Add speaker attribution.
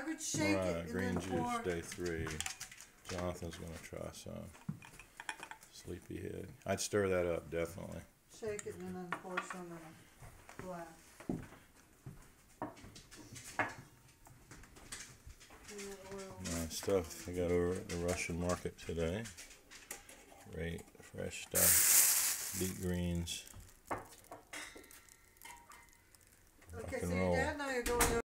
Speaker 1: would shake it and
Speaker 2: green
Speaker 1: then
Speaker 2: juice,
Speaker 1: pour.
Speaker 2: day 3. Jonathan's going to try some. Sleepyhead. I'd stir that up, definitely.
Speaker 1: Shake it and then pour some in a glass.
Speaker 2: Nice stuff. I got over at the Russian market today. Great, fresh stuff. Beet greens.
Speaker 1: Okay,
Speaker 2: Rock
Speaker 1: so
Speaker 2: and
Speaker 1: your
Speaker 2: roll.
Speaker 1: dad and I are going over